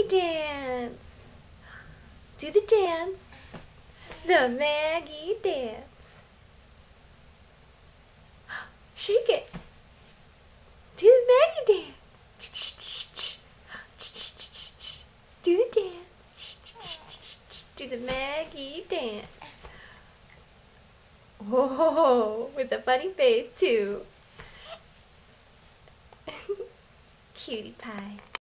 Maggie dance. Do the dance. The Maggie dance. Shake it. Do the Maggie dance. Do the dance. Do the Maggie dance. Whoa, with a funny face too. Cutie pie.